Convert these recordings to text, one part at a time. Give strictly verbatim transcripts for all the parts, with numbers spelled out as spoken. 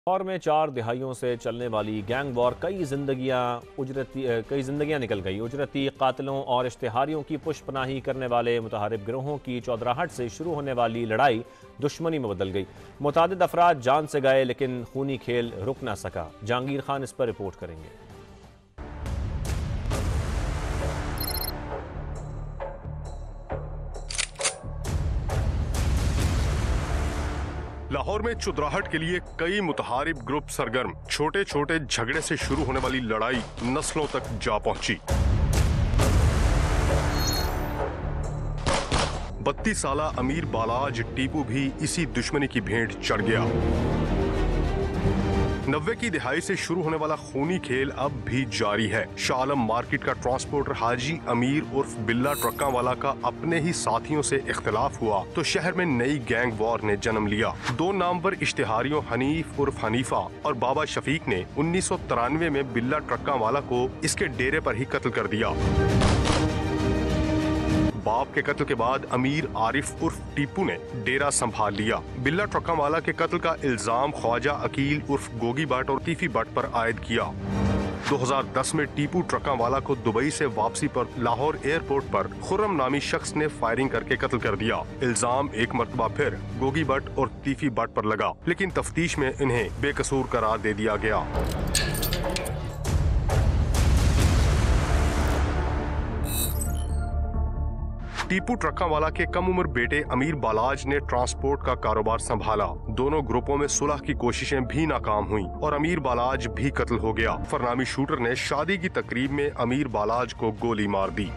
लाहौर में चार दिहाइयों से चलने वाली गैंग वॉर कई जिंदगियां उजरती कई जिंदगियां निकल गई। उजरती कातिलों और इश्तिहारियों की पुष्पनाही करने वाले मुतहारिब गिरोहों की चौधराहट से शुरू होने वाली लड़ाई दुश्मनी में बदल गई। मुतादिद अफराद जान से गए लेकिन खूनी खेल रुक ना सका। जहांगीर खान इस पर रिपोर्ट करेंगे। लाहौर में चुदराहट के लिए कई मुतहारिब ग्रुप सरगर्म। छोटे छोटे झगड़े से शुरू होने वाली लड़ाई नस्लों तक जा पहुंची। बत्तीस साला अमीर बालाज टीपू भी इसी दुश्मनी की भेंट चढ़ गया। नब्बे की दिहाई से शुरू होने वाला खूनी खेल अब भी जारी है। शाह आलम मार्केट का ट्रांसपोर्टर हाजी अमीर उर्फ बिल्ला ट्रक्का वाला का अपने ही साथियों से इख्तिलाफ हुआ तो शहर में नई गैंग वॉर ने जन्म लिया। दो नामवर इश्तिहारियों हनीफ उर्फ हनीफा और बाबा शफीक ने उन्नीस सौ तिरानवे में बिल्ला ट्रक्का वाला को इसके डेरे पर ही कत्ल कर दिया। बाप के कत्ल के बाद अमीर आरिफ उर्फ टीपू ने डेरा संभाल लिया। बिल्ला ट्रक्का वाला के कत्ल का इल्जाम ख्वाजा अकील उर्फ गोगी भट्ट और तीफी भट्ट पर आयद किया। दो हज़ार दस में टीपू ट्रक्का वाला को दुबई से वापसी पर लाहौर एयरपोर्ट पर खुर्रम नामी शख्स ने फायरिंग करके कत्ल कर दिया। इल्जाम एक मर्तबा फिर गोगी भट्ट और तीफी भट्ट पर लगा, लेकिन तफ्तीश में इन्हें बेकसूर करार दे दिया गया। टीपू ट्रक्का वाला के कम उम्र बेटे अमीर बालाज ने ट्रांसपोर्ट का कारोबार संभाला। दोनों ग्रुपों में सुलह की कोशिशें भी नाकाम हुईं और अमीर बालाज भी कत्ल हो गया। फरनामी शूटर ने शादी की तकरीब में अमीर बालाज को गोली मार दी।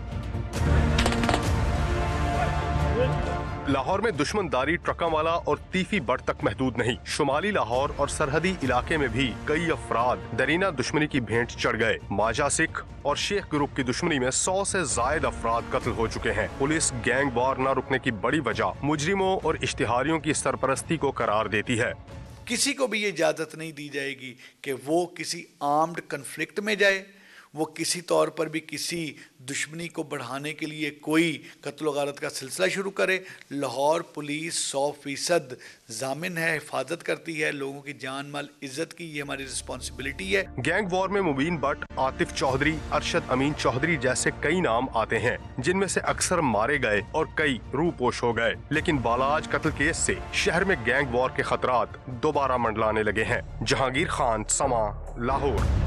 लाहौर में दुश्मनदारी ट्रक्का वाला और तीफी भट्ट तक महदूद नहीं। शुमाली लाहौर और सरहदी इलाके में भी कई अफराद दरीना दुश्मनी की भेंट चढ़ गए। माजा सिख और शेख ग्रुप की दुश्मनी में सौ से जायद अफराद कत्ल हो चुके हैं। पुलिस गैंग वॉर न रुकने की बड़ी वजह मुजरिमों और इश्तिहारियों की सरपरस्ती को करार देती है। किसी को भी ये इजाजत नहीं दी जाएगी कि वो किसी आर्म्ड कन्फ्लिक्ट में जाए, वो किसी तौर पर भी किसी दुश्मनी को बढ़ाने के लिए कोई कत्ल गारत का सिलसिला शुरू करे। लाहौर पुलिस सौ फीसद जामिन है, हिफाजत करती है लोगों की जान माल इज्जत की, ये हमारी रिस्पॉन्सिबिलिटी है। गैंग वॉर में मुबीन भट्ट, आतिफ चौधरी, अरशद अमीन चौधरी जैसे कई नाम आते हैं, जिनमें से अक्सर मारे गए और कई रूपोश हो गए। लेकिन बालाज कत्ल केस से शहर में गैंग वॉर के खतरात दोबारा मंडलाने लगे हैं। जहांगीर खान, समा, लाहौर।